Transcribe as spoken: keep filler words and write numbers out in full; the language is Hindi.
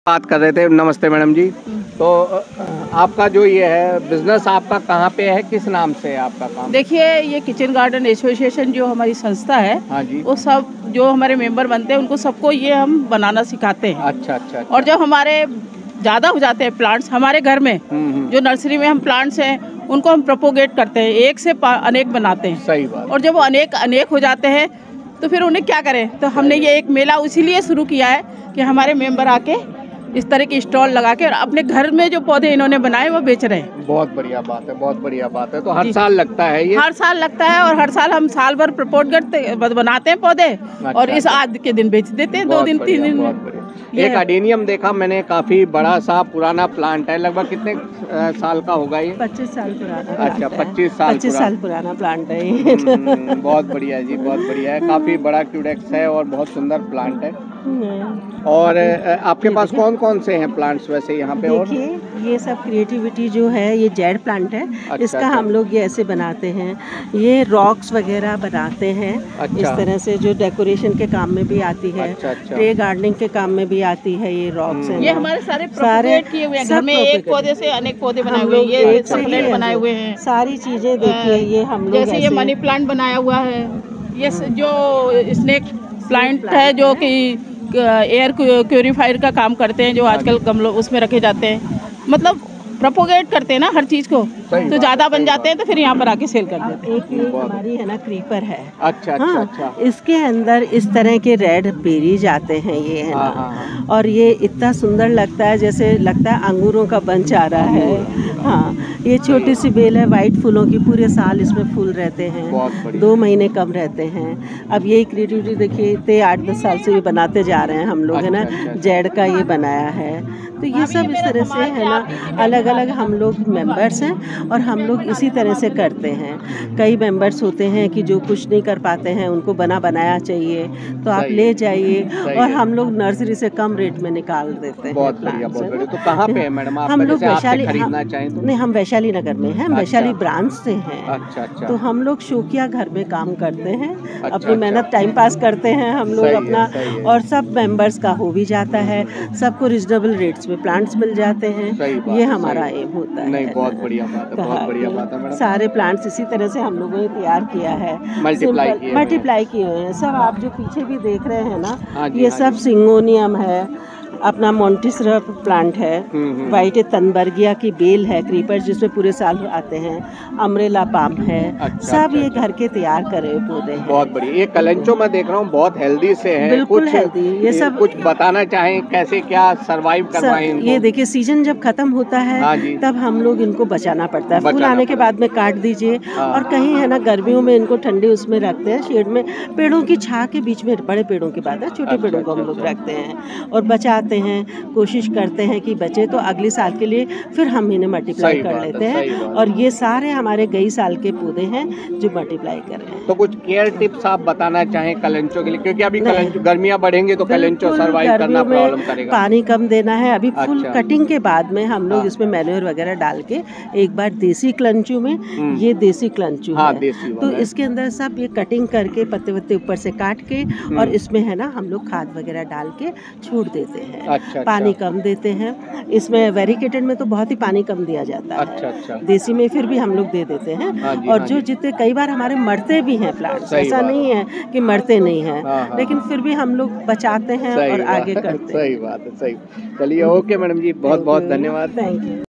बात कर रहे थे। नमस्ते मैडम जी। तो आपका जो ये है बिजनेस आपका कहाँ पे है, किस नाम से है आपका काम? देखिए, ये किचन गार्डन एसोसिएशन जो हमारी संस्था है, हाँ जी। वो सब जो हमारे मेंबर बनते हैं उनको सबको ये हम बनाना सिखाते हैं। अच्छा अच्छा, अच्छा। और जब हमारे ज़्यादा हो जाते हैं प्लांट्स हमारे घर में, जो नर्सरी में हम प्लांट्स हैं उनको हम प्रोपोगेट करते हैं, एक से अनेक बनाते हैं। सही बात। और जब वो अनेक अनेक हो जाते हैं तो फिर उन्हें क्या करें, तो हमने ये एक मेला इसीलिए शुरू किया है कि हमारे मेंबर आके इस तरह की स्टॉल लगा के और अपने घर में जो पौधे इन्होंने बनाए वो बेच रहे हैं। बहुत बढ़िया बात है, बहुत बढ़िया बात है। तो हर साल लगता है ये? हर साल लगता है और हर साल हम साल भर प्रपोज करते बनाते हैं पौधे। अच्छा, और इस आज के दिन बेच देते हैं, दो दिन तीन दिन में। एक अडेनियम देखा मैंने, काफी बड़ा सा पुराना प्लांट है। लगभग कितने आ, साल का होगा ये? पच्चीस साल पुराना। अच्छा, पच्चीस साल पच्चीस साल पुराना प्लांट है ये। बहुत बढ़िया जी, बहुत बढ़िया है। काफी बड़ा क्यूडेक्स है और बहुत सुंदर प्लांट है। और आपके पास कौन कौन से हैं प्लांट्स वैसे यहाँ पे? देखिए, ये सब क्रिएटिविटी जो है, ये जेड प्लांट है। अच्छा, इसका अच्छा। हम लोग ये ऐसे बनाते हैं, ये रॉक्स वगैरह बनाते हैं। अच्छा। इस तरह से जो डेकोरेशन के काम में भी आती है। अच्छा, अच्छा। ट्रे गार्डनिंग के काम में भी आती है ये रॉक्स हैं। ये हमारे सारे सारे किए हुए हैं, घर में एक पौधे से अनेक पौधे बनाए हुए हैं। ये सप्लेट बनाए हुए हैं, सारी चीजें देखिए ये हम लोग जैसे ये मनी प्लांट बनाया हुआ है। ये जो स्नेक प्लांट है जो कि एयर प्योरीफायर का काम करते हैं, जो आजकल गमलों उसमें रखे जाते हैं। मतलब प्रोपोगेट करते हैं ना हर चीज को, तो ज्यादा बन जाते हैं तो फिर यहाँ पर आके सेल कर देते हैं। एक ये हमारी है ना क्रीपर है। अच्छा अच्छा, हाँ, अच्छा। इसके अंदर इस तरह के रेड बेरीज आते हैं, ये है ना। हाँ, हाँ। और ये इतना सुंदर लगता है, जैसे लगता है अंगूरों का बंच आ रहा है। हाँ, ये छोटी सी बेल है वाइट फूलों की, पूरे साल इसमें फूल रहते हैं, दो महीने कम रहते हैं। अब यही क्रिएटिविटी देखिए, इतने आठ दस साल से ये बनाते जा रहे हैं हम लोग, है ना। जेड का ये बनाया है, तो ये सब इस तरह से है ना, अलग अलग हम लोग मेंबर्स हैं और हम लोग इसी तरह से करते हैं। कई मेंबर्स होते हैं कि जो कुछ नहीं कर पाते हैं, उनको बना बनाया चाहिए, तो आप ले जाइए और हम लोग नर्सरी से कम रेट में निकाल देते हैं। बहुत बढ़िया, बहुत बढ़िया। तो कहाँ पे है मैडम आप? हम लोग वैशाली खरीदना चाहें तो? नहीं, हम वैशाली नगर में हैं, हम वैशाली ब्रांच से हैं। अच्छा अच्छा। तो हम लोग शौकिया घर में काम करते हैं, अपनी मेहनत टाइम पास करते हैं हम लोग अपना, और सब मेंबर्स का हो भी जाता है, सबको रिजनेबल रेट्स में प्लांट्स मिल जाते हैं। ये हमारा एम होता है। नहीं, बहुत बढ़िया बात है, बहुत बढ़िया बात है मैडम। सारे प्लांट्स इसी तरह से हम लोगों ने तैयार किया है, मल्टीप्लाई किए मल्टीप्लाई किए हुए हैं सब। आप जो पीछे भी देख रहे हैं ना, ये सब सिंगोनियम है, अपना मोंटिसरा प्लांट है, वाइट तनबर्गिया की बेल है, क्रीपर जिसमें पूरे साल आते हैं, अमरेला पाम है। अच्छा, सब अच्छा, ये घर के तैयार करे पौधे हैं। बहुत बढ़िया। ये कलेंचो मैं देख रहा हूँ बहुत हेल्दी से है, बिल्कुल हेल्दी। ये सब कुछ बताना चाहें कैसे क्या सरवाइव करवाएं इनको? ये देखिए, सीजन जब खत्म होता है तब हम लोग इनको बचाना पड़ता है। फूल आने के बाद में काट दीजिए, और कहीं है ना गर्मियों में इनको ठंडे उसमें रखते हैं, शेड में, पेड़ों की छां के बीच में। बड़े पेड़ों की बात है, छोटे पेड़ों को हम लोग रखते हैं और बचाते हैं, कोशिश करते हैं कि बचे, तो अगले साल के लिए फिर हम इन्हें मल्टीप्लाई कर लेते हैं। और ये सारे हमारे कई साल के पौधे हैं जो मल्टीप्लाई कर रहे हैं। तो कुछ केयर टिप्स आप बताना चाहें कलेंचो के लिए, क्योंकि अभी गर्मियां बढ़ेंगे तो कलेंचो सर्वाइव करना प्रॉब्लम करेगा। पानी कम देना है। अभी फुल कटिंग के बाद में हम लोग इसमें मैन्योर वगैरह डाल के एक बार देसी क्लंचू में, ये देसी क्लंचू है, तो इसके अंदर सब ये कटिंग करके पत्ते वत्ते ऊपर से काट के और इसमें है ना हम लोग खाद वगैरह डाल के छोड़ देते हैं। अच्छा, पानी कम देते हैं। इसमें वेरिकेटेड में तो बहुत ही पानी कम दिया जाता है। अच्छा, अच्छा। देसी में फिर भी हम लोग दे देते हैं। हाँ जी, और हाँ जो जितने कई बार हमारे मरते भी हैं प्लांट्स, ऐसा नहीं है कि मरते नहीं हैं, हाँ, लेकिन फिर भी हम लोग बचाते हैं और आगे करते हैं। सही बात है, सही। चलिए, ओके मैडम जी, बहुत बहुत धन्यवाद। Thank you.